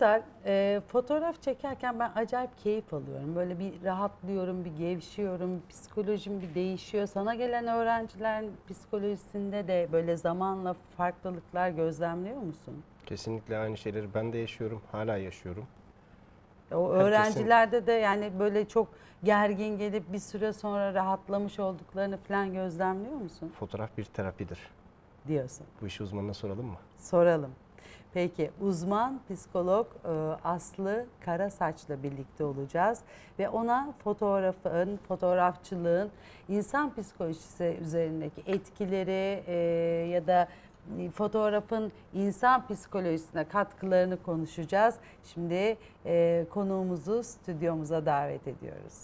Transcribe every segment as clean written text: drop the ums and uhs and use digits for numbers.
Hazal, fotoğraf çekerken ben acayip keyif alıyorum. Böyle bir rahatlıyorum, bir gevşiyorum, psikolojim bir değişiyor. Sana gelen öğrencilerin psikolojisinde de böyle zamanla farklılıklar gözlemliyor musun? Kesinlikle aynı şeyleri ben de yaşıyorum, hala yaşıyorum. O öğrencilerde de yani böyle çok gergin gelip bir süre sonra rahatlamış olduklarını falan gözlemliyor musun? Fotoğraf bir terapidir Diyorsun. Bu işi uzmanına soralım mı? Soralım. Peki uzman psikolog Aslı Karasaç'la birlikte olacağız ve ona fotoğrafçılığın insan psikolojisi üzerindeki etkileri ya da fotoğrafın insan psikolojisine katkılarını konuşacağız. Şimdi konuğumuzu stüdyomuza davet ediyoruz.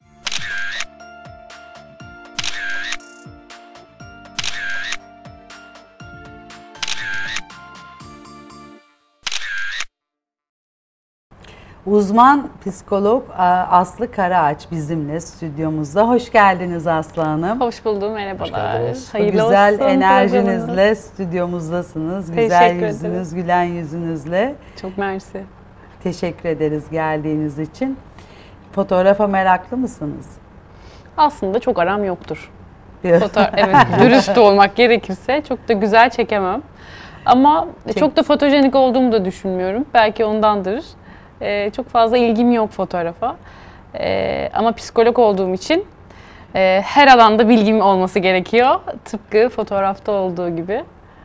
Uzman psikolog Aslı Karaağaç bizimle stüdyomuzda. Hoş geldiniz Aslı Hanım. Hoş buldum, merhabalar. Hoş Hayırlı güzel olsun enerjinizle stüdyomuzdasınız. Güzel yüzünüz, gülen yüzünüzle. Çok mersi. Teşekkür ederiz geldiğiniz için. Fotoğrafa meraklı mısınız? Aslında çok aram yoktur. Evet, dürüst olmak gerekirse çok da güzel çekemem. Ama çok da fotojenik olduğumu da düşünmüyorum. Belki ondandır. Çok fazla ilgim yok fotoğrafa. Ama psikolog olduğum için her alanda bilgim olması gerekiyor. Tıpkı fotoğrafta olduğu gibi.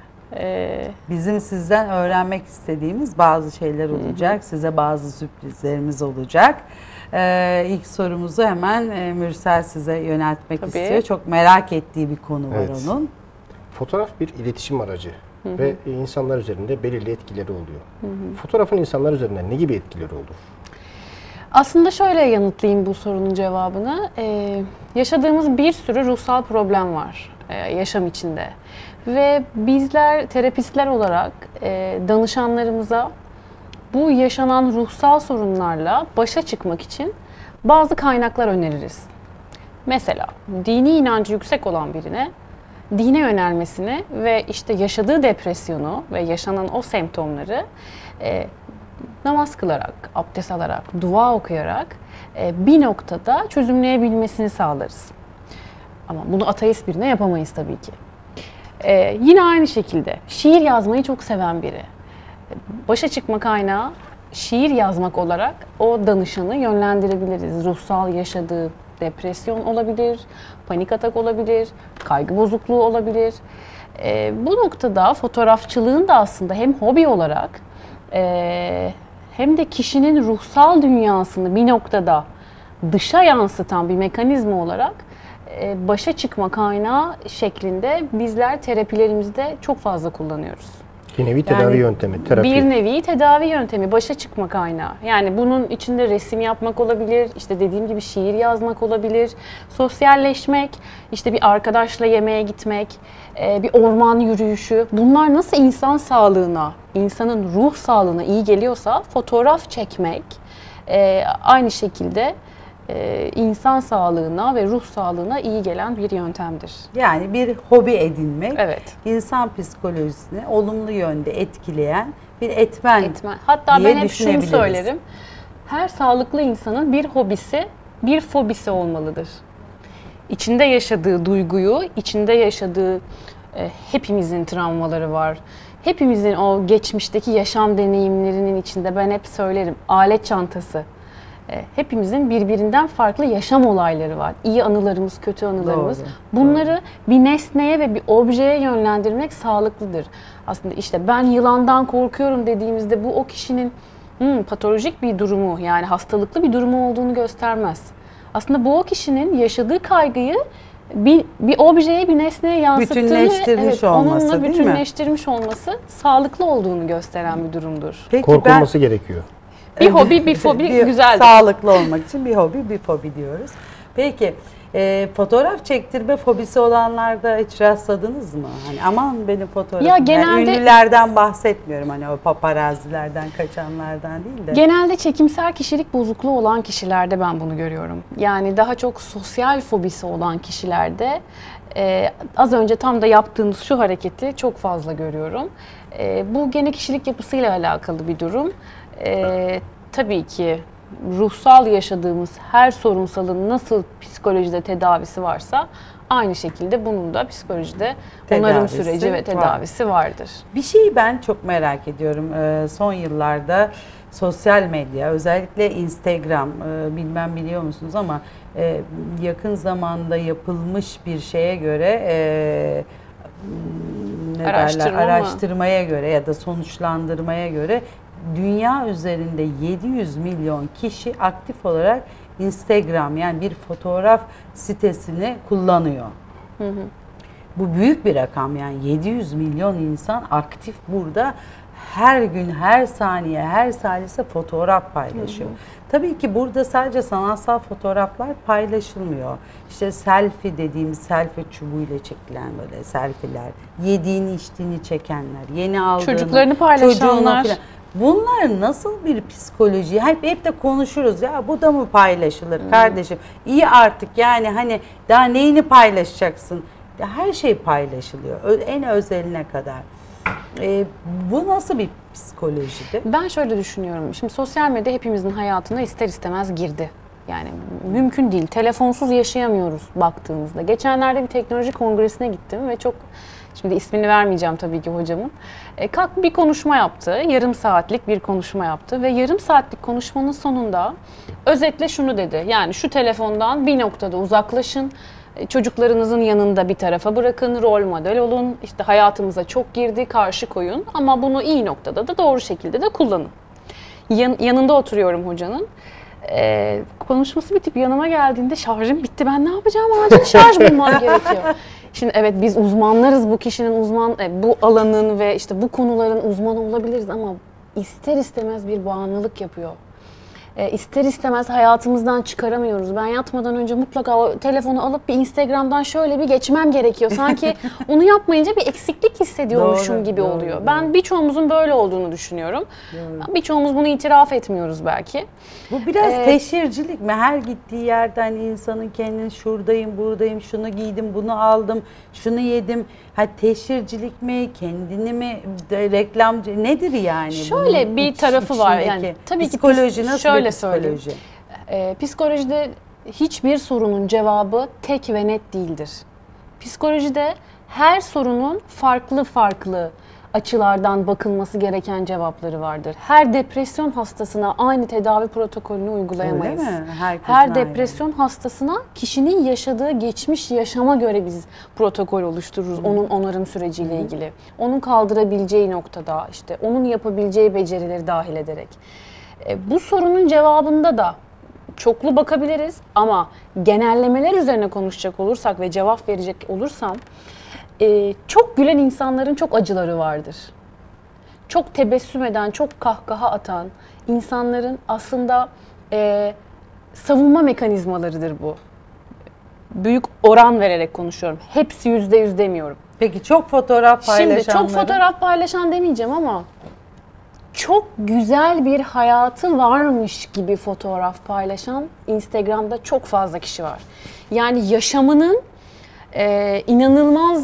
Bizim sizden öğrenmek istediğimiz bazı şeyler olacak. Size bazı sürprizlerimiz olacak. İlk sorumuzu hemen Mürsel size yöneltmek istiyor. Çok merak ettiği bir konu var onun. Fotoğraf bir iletişim aracı. Ve insanlar üzerinde belirli etkileri oluyor. Fotoğrafın insanlar üzerinde ne gibi etkileri olur? Aslında şöyle yanıtlayayım bu sorunun cevabını. Yaşadığımız bir sürü ruhsal problem var yaşam içinde. Ve bizler terapistler olarak danışanlarımıza bu yaşanan ruhsal sorunlarla başa çıkmak için bazı kaynaklar öneririz. Mesela dini inancı yüksek olan birine dine yönelmesini ve işte yaşadığı depresyonu ve yaşanan o semptomları namaz kılarak, abdest alarak, dua okuyarak bir noktada çözümleyebilmesini sağlarız. Ama bunu ateist birine yapamayız tabii ki. Yine aynı şekilde şiir yazmayı çok seven biri. Başa çıkma kaynağı şiir yazmak olarak o danışanı yönlendirebiliriz. Ruhsal yaşadığı depresyon olabilir, panik atak olabilir, kaygı bozukluğu olabilir. Bu noktada fotoğrafçılığın da aslında hem hobi olarak hem de kişinin ruhsal dünyasını bir noktada dışa yansıtan bir mekanizma olarak başa çıkma kaynağı şeklinde bizler terapilerimizde çok fazla kullanıyoruz. Bir nevi tedavi yöntemi, terapi. Bir nevi tedavi yöntemi, başa çıkma kaynağı. Yani bunun içinde resim yapmak olabilir, işte dediğim gibi şiir yazmak olabilir, sosyalleşmek, işte bir arkadaşla yemeğe gitmek, bir orman yürüyüşü. Bunlar nasıl insan sağlığına, insanın ruh sağlığına iyi geliyorsa fotoğraf çekmek aynı şekilde insan sağlığına ve ruh sağlığına iyi gelen bir yöntemdir. Yani bir hobi edinmek, evet, insan psikolojisini olumlu yönde etkileyen bir etmen. Hatta ben hep şunu söylerim, her sağlıklı insanın bir hobisi, bir fobisi olmalıdır. İçinde yaşadığı duyguyu, içinde yaşadığı hepimizin travmaları var. Hepimizin o geçmişteki yaşam deneyimlerinin içinde ben hep söylerim, alet çantası. Hepimizin birbirinden farklı yaşam olayları var. İyi anılarımız, kötü anılarımız. Doğru, bunları bir nesneye ve bir objeye yönlendirmek sağlıklıdır. Aslında işte ben yılandan korkuyorum dediğimizde bu o kişinin patolojik bir durumu, yani hastalıklı bir durumu olduğunu göstermez. Aslında bu o kişinin yaşadığı kaygıyı bir objeye, bir nesneye yansıttığını, bütünleştirmiş olması, onunla değil bütünleştirmiş olması sağlıklı olduğunu gösteren bir durumdur. Peki korkulması gerekiyor. Bir hobi, bir fobi güzeldir. Sağlıklı olmak için bir hobi, bir fobi diyoruz. Peki fotoğraf çektirme fobisi olanlarda hiç rastladınız mı? Hani aman benim fotoğrafım. Ya genelde, ünlülerden bahsetmiyorum, hani o paparazzilerden kaçanlardan değil de. Genelde çekimsel kişilik bozukluğu olan kişilerde ben bunu görüyorum. Yani daha çok sosyal fobisi olan kişilerde az önce tam da yaptığınız şu hareketi çok fazla görüyorum. Bu gene kişilik yapısıyla alakalı bir durum. Tabii ki ruhsal yaşadığımız her sorunsalın nasıl psikolojide tedavisi varsa aynı şekilde bunun da psikolojide onarım süreci ve tedavisi vardır. Bir şeyi ben çok merak ediyorum. Son yıllarda sosyal medya, özellikle Instagram, bilmem biliyor musunuz ama yakın zamanda yapılmış bir şeye göre araştırmaya göre ya da sonuçlandırmaya göre dünya üzerinde 700 milyon kişi aktif olarak Instagram, yani bir fotoğraf sitesini kullanıyor. Hı hı. Bu büyük bir rakam, yani 700 milyon insan aktif burada. Her gün, her saniye, her salise fotoğraf paylaşıyor. Hı hı. Tabii ki burada sadece sanatsal fotoğraflar paylaşılmıyor. İşte selfie dediğimiz, selfie çubuğuyla çekilen böyle selfie'ler, yediğini içtiğini çekenler, yeni aldığını, çocuklarını paylaşanlar. Bunlar nasıl bir psikoloji? Hep de konuşuruz ya, bu da mı paylaşılır kardeşim? İyi artık, yani hani daha neyini paylaşacaksın? Her şey paylaşılıyor, en özeline kadar. Bu nasıl bir psikolojide? Ben şöyle düşünüyorum. Şimdi sosyal medya hepimizin hayatına ister istemez girdi. Yani mümkün değil. Telefonsuz yaşayamıyoruz baktığımızda. Geçenlerde bir teknoloji kongresine gittim ve çok, şimdi ismini vermeyeceğim tabii ki hocamın. Kalk bir konuşma yaptı. Yarım saatlik bir konuşma yaptı ve yarım saatlik konuşmanın sonunda özetle şunu dedi. Yani şu telefondan bir noktada uzaklaşın. Çocuklarınızın yanında bir tarafa bırakın, rol model olun, işte hayatımıza çok girdi, karşı koyun ama bunu iyi noktada da doğru şekilde de kullanın. Yanında oturuyorum hocanın. Konuşması bitip yanıma geldiğinde şarjım bitti. Ben ne yapacağım? Acil şarj bulmam gerekiyor. Şimdi evet, biz uzmanlarız, bu kişinin bu alanın ve işte bu konuların uzmanı olabiliriz ama ister istemez bir bağımlılık yapıyor. İster istemez hayatımızdan çıkaramıyoruz. Ben yatmadan önce mutlaka o telefonu alıp bir Instagram'dan şöyle bir geçmem gerekiyor. Sanki onu yapmayınca bir eksiklik hissediyormuşum gibi oluyor. Ben birçoğumuzun böyle olduğunu düşünüyorum. Birçoğumuz bunu itiraf etmiyoruz belki. Bu biraz teşhircilik mi? Her gittiği yerden insanın kendini şuradayım, buradayım, şunu giydim, bunu aldım, şunu yedim. Teşhircilik mi, kendini mi, reklamcı nedir yani? Şöyle bunun bir tarafı var. Yani tabii psikoloji nasıl bir psikoloji? Psikolojide hiçbir sorunun cevabı tek ve net değildir. Psikolojide her sorunun farklı açılardan bakılması gereken cevapları vardır. Her depresyon hastasına aynı tedavi protokolünü uygulayamayız. Öyle mi? Her depresyon hastasına kişinin yaşadığı geçmiş yaşama göre biz protokol oluştururuz. Onun onarım süreciyle ilgili. Onun kaldırabileceği noktada, işte onun yapabileceği becerileri dahil ederek. Bu sorunun cevabında da çoklu bakabiliriz ama genellemeler üzerine konuşacak olursak ve cevap verecek olursam, çok gülen insanların çok acıları vardır. Çok tebessüm eden, çok kahkaha atan insanların aslında savunma mekanizmalarıdır bu. Büyük oran vererek konuşuyorum. Hepsi %100 demiyorum. Peki çok fotoğraf paylaşanların? Şimdi çok fotoğraf paylaşan demeyeceğim ama çok güzel bir hayatı varmış gibi fotoğraf paylaşan Instagram'da çok fazla kişi var. Yani yaşamının inanılmaz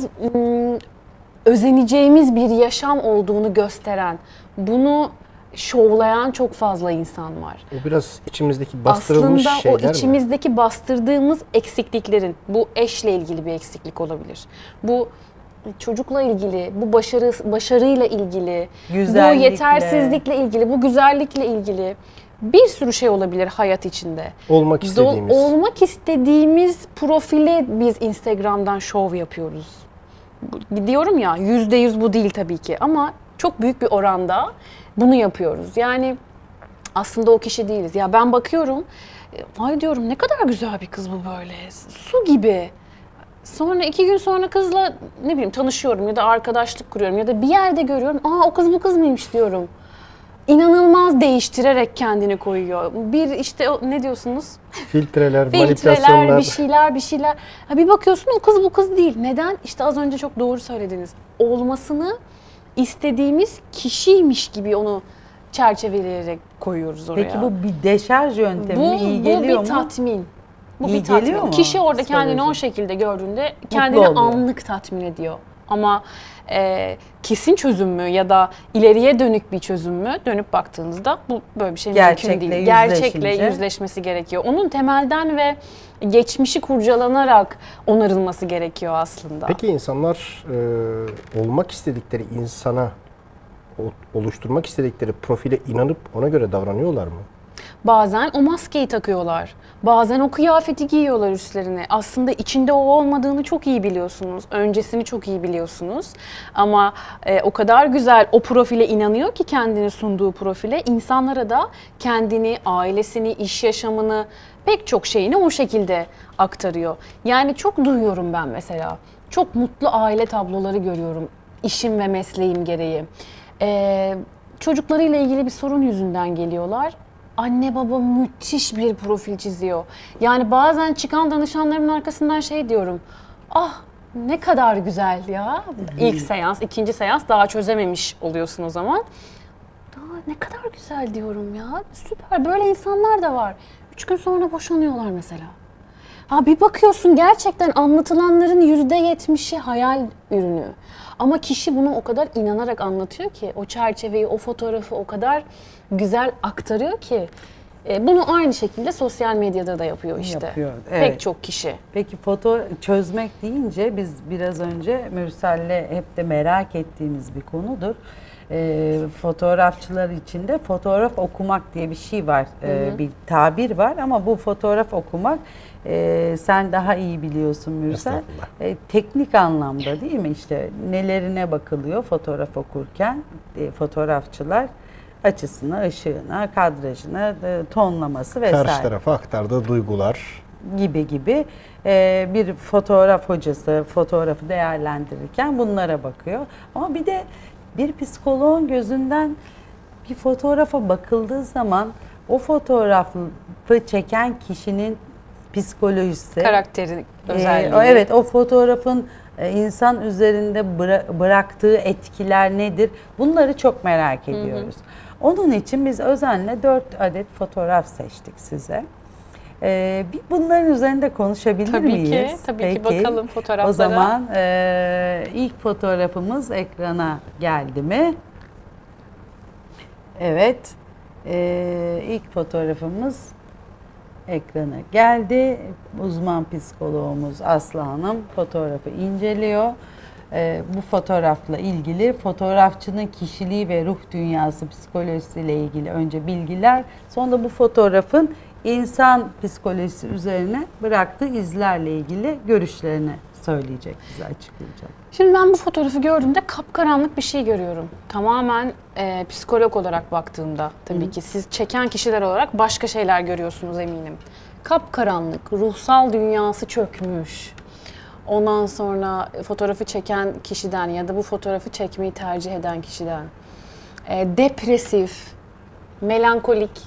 özeneceğimiz bir yaşam olduğunu gösteren, bunu şovlayan çok fazla insan var. O biraz içimizdeki bastırılmış aslında şeyler mi? O içimizdeki bastırdığımız eksikliklerin, bu eşle ilgili bir eksiklik olabilir. Bu çocukla ilgili, bu başarıyla ilgili, bu yetersizlikle ilgili, bu güzellikle ilgili bir sürü şey olabilir hayat içinde. Olmak istediğimiz. Olmak istediğimiz profile biz Instagram'dan şov yapıyoruz. Diyorum ya, %100 bu değil tabii ki ama çok büyük bir oranda bunu yapıyoruz. Yani aslında o kişi değiliz. Ya ben bakıyorum, ay diyorum ne kadar güzel bir kız bu böyle, su gibi. Sonra 2 gün sonra kızla ne bileyim tanışıyorum ya da arkadaşlık kuruyorum ya da bir yerde görüyorum. O kız bu kız mıymış diyorum. İnanılmaz değiştirerek kendini koyuyor. Bir işte ne diyorsunuz? Filtreler, manipülasyonlar. bir şeyler. Bir bakıyorsun o kız bu kız değil. Neden? İşte az önce çok doğru söylediniz. Olmasını istediğimiz kişiymiş gibi onu çerçeveleyerek koyuyoruz oraya. Peki bu bir deşarj yöntemi mi? İyi geliyor mu? Bu bir tatmin. Bu İyi bir tatmin. geliyor mu? Kişi orada kendini o şekilde gördüğünde kendini anlık tatmin ediyor. Ama kesin çözüm mü ya da ileriye dönük bir çözüm mü, dönüp baktığınızda bu böyle bir şey mümkün değil. Gerçekle yüzleşmesi gerekiyor. Onun temelden ve geçmişi kurcalanarak onarılması gerekiyor aslında. Peki insanlar olmak istedikleri insana, oluşturmak istedikleri profile inanıp ona göre davranıyorlar mı? Bazen o maskeyi takıyorlar. Bazen o kıyafeti giyiyorlar üstlerine. Aslında içinde o olmadığını çok iyi biliyorsunuz. Öncesini çok iyi biliyorsunuz. Ama o kadar güzel o profile inanıyor ki, kendini sunduğu profile, insanlara da kendini, ailesini, iş yaşamını, pek çok şeyini o şekilde aktarıyor. Yani çok duyuyorum ben mesela. Çok mutlu aile tabloları görüyorum işim ve mesleğim gereği. Çocuklarıyla ilgili bir sorun yüzünden geliyorlar. Anne baba müthiş bir profil çiziyor. Yani bazen çıkan danışanlarımın arkasından şey diyorum. Ah ne kadar güzel ya. İlk seans, ikinci seans daha çözememiş oluyorsun o zaman. Daha ne kadar güzel diyorum ya. Süper, böyle insanlar da var. 3 gün sonra boşanıyorlar mesela. Ha bir bakıyorsun gerçekten anlatılanların %70'i hayal ürünü. Ama kişi bunu o kadar inanarak anlatıyor ki, o çerçeveyi, o fotoğrafı o kadar güzel aktarıyor ki. Bunu aynı şekilde sosyal medyada da yapıyor işte. Yapıyor, evet. Pek çok kişi. Peki foto çözmek deyince biz biraz önce Mürsel'le hep de merak ettiğimiz bir konudur. Fotoğrafçılar için de fotoğraf okumak diye bir şey var, bir tabir var ama bu fotoğraf okumak sen daha iyi biliyorsun Mürsel. Teknik anlamda değil mi, işte nelerine bakılıyor fotoğraf okurken, fotoğrafçılar açısına, ışığına, kadrajına, tonlaması vesaire. Karşı tarafa aktardığı duygular Gibi bir fotoğraf hocası fotoğrafı değerlendirirken bunlara bakıyor. Ama bir de bir psikoloğun gözünden bir fotoğrafa bakıldığı zaman o fotoğrafı çeken kişinin psikolojisi, Karakteri, özelliği. Evet, o fotoğrafın insan üzerinde bıraktığı etkiler nedir? Bunları çok merak ediyoruz. Onun için biz özenle 4 adet fotoğraf seçtik size. Bunların üzerinde konuşabilir miyiz? Tabii ki bakalım fotoğraflara. O zaman ilk fotoğrafımız ekrana geldi mi? Evet. İlk fotoğrafımız ekrana geldi. Uzman psikoloğumuz Aslı Hanım fotoğrafı inceliyor. Bu fotoğrafla ilgili fotoğrafçının kişiliği ve ruh dünyası, psikolojisiyle ilgili önce bilgiler, sonra da bu fotoğrafın insan psikolojisi üzerine bıraktığı izlerle ilgili görüşlerini söyleyecek, bize açıklayacak. Şimdi ben bu fotoğrafı gördüğümde kapkaranlık bir şey görüyorum. Tamamen psikolog olarak baktığımda tabii ki siz çeken kişiler olarak başka şeyler görüyorsunuz eminim. Kapkaranlık, ruhsal dünyası çökmüş. Ondan sonra fotoğrafı çeken kişiden ya da bu fotoğrafı çekmeyi tercih eden kişiden depresif, melankolik,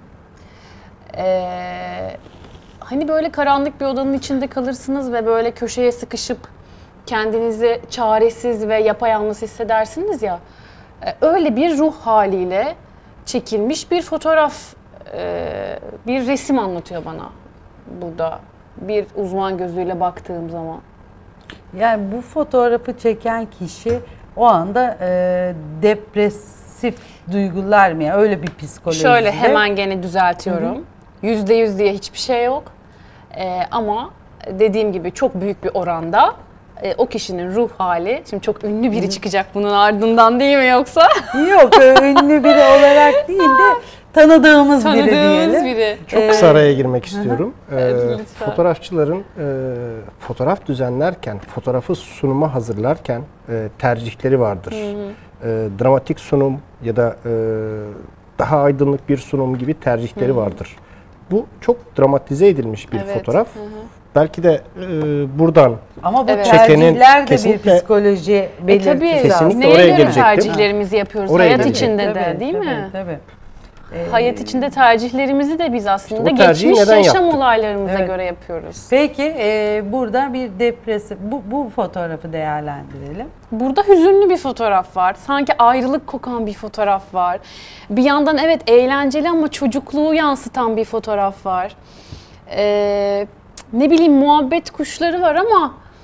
hani böyle karanlık bir odanın içinde kalırsınız ve böyle köşeye sıkışıp kendinizi çaresiz ve yapayalnız hissedersiniz ya, öyle bir ruh haliyle çekilmiş bir fotoğraf, bir resim anlatıyor bana burada bir uzman gözüyle baktığım zaman. Yani bu fotoğrafı çeken kişi o anda depresif duygular mı? Yani öyle bir psikolojide. Şöyle hemen gene düzeltiyorum. %100 diye hiçbir şey yok. Ama dediğim gibi çok büyük bir oranda o kişinin ruh hali, şimdi çok ünlü biri çıkacak bunun ardından değil mi yoksa? Yok, ünlü biri olarak değil de tanıdığımız biri diyelim. Biri. Çok kısa araya girmek istiyorum. Lütfen. Fotoğrafçıların fotoğraf düzenlerken, fotoğrafı sunuma hazırlarken tercihleri vardır. Dramatik sunum ya da daha aydınlık bir sunum gibi tercihleri vardır. Bu çok dramatize edilmiş bir fotoğraf. Belki de buradan ama bu Evet. tercihler de bir Kesinlikle- psikoloji belirtisi. Tabii Kesinlikle neye oraya göre gelecektim. tercihlerimizi yapıyoruz Oraya hayat gelecektim. içinde de Tabii, değil tabii, mi? Tabii. Hayat içinde tercihlerimizi de biz aslında o tercihi geçmiş neden yaşam yaptık? olaylarımıza Evet. göre yapıyoruz. Peki burada bir depresif, bu fotoğrafı değerlendirelim. Burada hüzünlü bir fotoğraf var. Sanki ayrılık kokan bir fotoğraf var. Bir yandan evet eğlenceli ama çocukluğu yansıtan bir fotoğraf var. Ne bileyim muhabbet kuşları var ama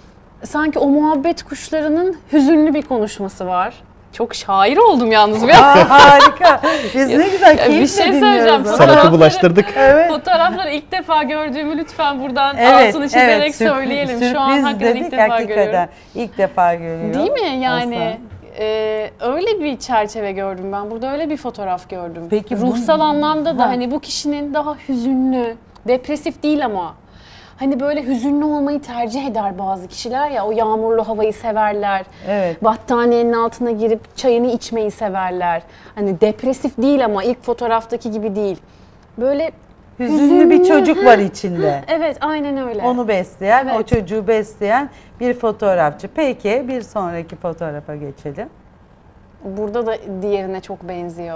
sanki o muhabbet kuşlarının hüzünlü bir konuşması var. Çok şair oldum yalnız. Harika. Biz ne güzel keyifle Bir şey söyleyeceğim. dinliyoruz. Sanatı bulaştırdık. Evet. Fotoğrafları ilk defa gördüğümü lütfen buradan Evet, altını çizerek evet, söyleyelim. Şu an sürpriz hakikaten dedik, ilk defa hakikaten. görüyorum. İlk defa görüyorum. Değil mi? Yani Aslan. öyle bir çerçeve gördüm ben. Burada öyle bir fotoğraf gördüm. Peki ruhsal anlamda da Ha. hani bu kişinin daha hüzünlü, depresif değil ama hani böyle hüzünlü olmayı tercih eder bazı kişiler ya. O yağmurlu havayı severler. Evet. Battaniyenin altına girip çayını içmeyi severler. Hani depresif değil ama ilk fotoğraftaki gibi değil. Böyle Hüzünlü bir çocuk var içinde. Evet, aynen öyle. Onu besleyen, Evet. o çocuğu besleyen bir fotoğrafçı. Peki bir sonraki fotoğrafa geçelim. Burada da diğerine çok benziyor.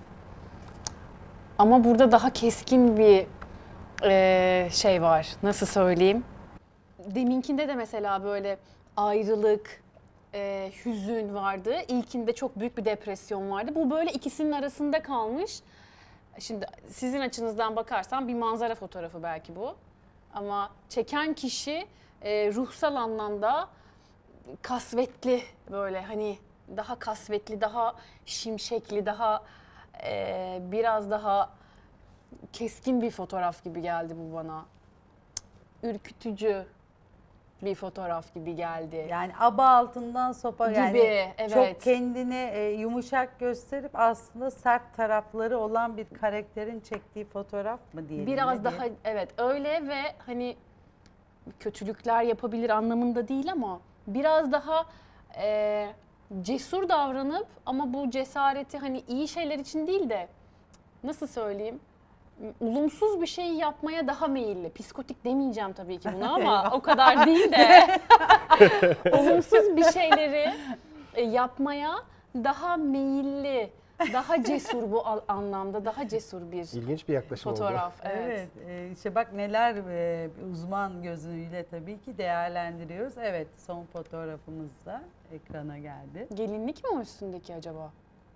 Ama burada daha keskin bir şey var. Nasıl söyleyeyim? Deminkinde de mesela böyle ayrılık, hüzün vardı. İlkinde çok büyük bir depresyon vardı. Bu böyle ikisinin arasında kalmış. Şimdi sizin açınızdan bakarsam bir manzara fotoğrafı belki bu. Ama çeken kişi ruhsal anlamda kasvetli, böyle hani daha kasvetli, daha şimşekli, daha biraz daha keskin bir fotoğraf gibi geldi bu bana. Ürkütücü bir fotoğraf gibi geldi. Yani aba altından sopa Gibi, yani evet. çok kendini yumuşak gösterip aslında sert tarafları olan bir karakterin çektiği fotoğraf mı diyelim? Biraz ne daha diyelim? evet öyle ve hani kötülükler yapabilir anlamında değil ama biraz daha cesur davranıp ama bu cesareti hani iyi şeyler için değil de nasıl söyleyeyim, olumsuz bir şey yapmaya daha meyilli. Psikotik demeyeceğim tabii ki buna ama o kadar değil de olumsuz bir şeyleri yapmaya daha meyilli, daha cesur bu anlamda, daha cesur bir İlginç bir yaklaşım oldu. fotoğraf. Evet. Evet, işte bak neler uzman gözüyle tabii ki değerlendiriyoruz. Evet, son fotoğrafımız da ekrana geldi. Gelinlik mi o üstündeki acaba?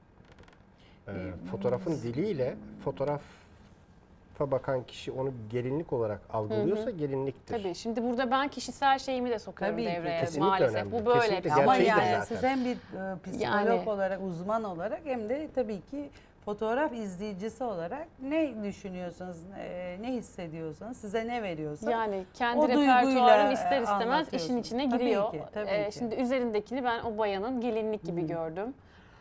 Fotoğrafın diliyle fotoğrafa bakan kişi onu gelinlik olarak algılıyorsa gelinliktir. Tabii. Şimdi burada ben kişisel şeyimi de sokuyorum Tabii ki, devreye kesinlikle maalesef. önemli. Bu böyle. Kesinlikle Ama gerçeği de yani zaten. siz hem bir psikolog Yani. olarak, uzman olarak hem de tabii ki fotoğraf izleyicisi olarak ne düşünüyorsanız, ne hissediyorsanız, size ne veriyorsa Yani kendi o repertuarım duyguyla, ister istemez işin anlatıyorsun. içine Tabii giriyor. ki, tabii ki. Şimdi üzerindekini ben o bayanın gelinlik gibi gördüm.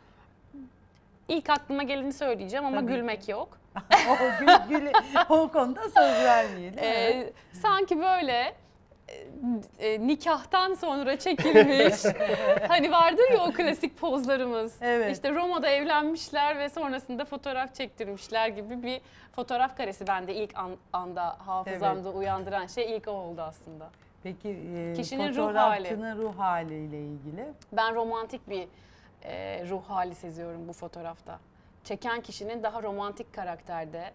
İlk aklıma geleni söyleyeceğim ama Tabii gülmek yok. o konuda söz vermeyelim. Sanki böyle nikahtan sonra çekilmiş hani vardır ya o klasik pozlarımız. Evet. İşte Roma'da evlenmişler ve sonrasında fotoğraf çektirmişler gibi bir fotoğraf karesi bende ilk anda hafızamda uyandıran şey ilk o oldu aslında. Peki Kişinin ruh fotoğrafçının ruh haliyle ilgili? Ben romantik bir ruh hali seziyorum bu fotoğrafta. Çeken kişinin daha romantik karakterde,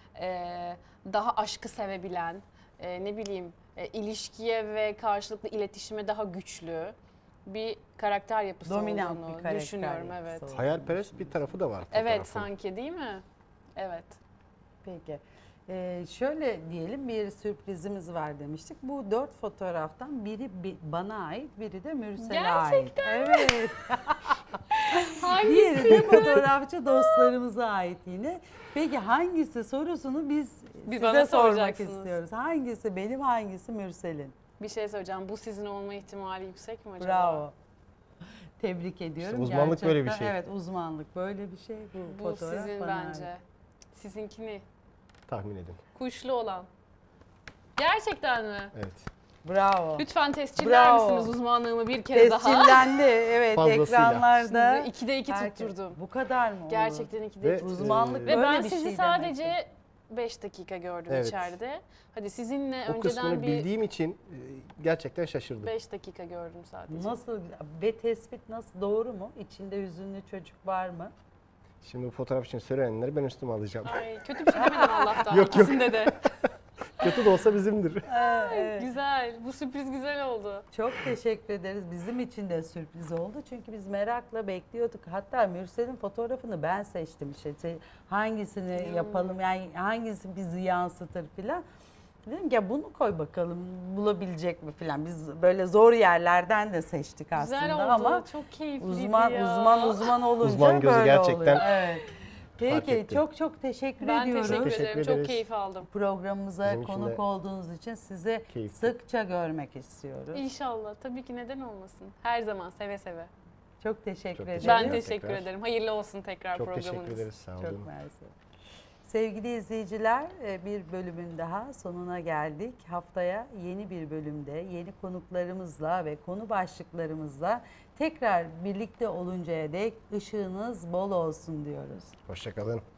daha aşkı sevebilen, ne bileyim ilişkiye ve karşılıklı iletişime daha güçlü bir karakter yapısı Dominant olduğunu bir karakter düşünüyorum. yapısı Evet. olduğunu. Hayalperest bir tarafı da var fotoğrafın. Evet sanki değil mi? Evet. Peki. Şöyle diyelim, bir sürprizimiz var demiştik. Bu 4 fotoğraftan biri bana ait, biri de Mürsel'e ait. Gerçekten mi? Evet. Hangisi? Diğeri de fotoğrafçı dostlarımıza ait yine. Peki hangisi sorusunu biz Bir size bana sormak soracaksınız. istiyoruz. Hangisi benim, hangisi Mürsel'in? Bir şey söyleyeceğim. Bu sizin olma ihtimali yüksek mi acaba? Bravo. Tebrik ediyorum. İşte uzmanlık böyle bir Gerçekten, şey. Evet, uzmanlık böyle bir şey. Bu Bu fotoğraf sizin bana bence. ait. Sizinkini. Tahmin edin. Kuşlu olan. Gerçekten mi? Evet. Bravo. Lütfen tesciller Bravo. misiniz uzmanlığımı bir kere daha? Tescillendi. Evet, Fazlasıyla. ekranlarda. Şimdi 2'de 2 Herkes- tutturdum. Bu kadar mı? olur? Gerçekten 2'de Ve 2 tutturdum. Uzmanlık Ve Ve böyle ben bir sizi şey sadece demektir. 5 dakika gördüm Evet. içeride. Hadi sizinle O kısmını önceden bir bildiğim için gerçekten şaşırdım. 5 dakika gördüm sadece. Nasıl ve tespit nasıl, doğru mu? İçinde hüzünlü çocuk var mı? Şimdi bu fotoğraf için söylenenleri ben üstüme alacağım. Ay, kötü bir şey demedim Allah'tan. Yok, yok. İkisinde de. Kötü de olsa bizimdir. Evet. Güzel. Bu sürpriz güzel oldu. Çok teşekkür ederiz. Bizim için de sürpriz oldu. Çünkü biz merakla bekliyorduk. Hatta Mürsel'in fotoğrafını ben seçtim. İşte hangisini yapalım, yani hangisi bizi yansıtır filan. Dedim ki ya bunu koy bakalım bulabilecek mi falan. Biz böyle zor yerlerden de seçtik aslında Güzel oldu. ama Çok keyifliydi uzman olunca Uzman gözü böyle gerçekten oluyor. Evet. fark Peki etti. çok teşekkür Ben ediyoruz. teşekkür Teşekkür ederim. Çok ederiz. keyif aldım. Programımıza Bizim için konuk de olduğunuz için sizi keyifli. sıkça görmek istiyoruz. İnşallah. Tabii ki, neden olmasın. Her zaman seve seve. Çok teşekkür Çok ederim. teşekkür Ben ederim. teşekkür Tekrar. ederim. Hayırlı olsun tekrar Çok programınız. teşekkür ederiz. Sağ olun. Çok mersi. Sevgili izleyiciler, bir bölümün daha sonuna geldik. Haftaya yeni bir bölümde yeni konuklarımızla ve konu başlıklarımızla tekrar birlikte oluncaya dek ışığınız bol olsun diyoruz. Hoşça kalın.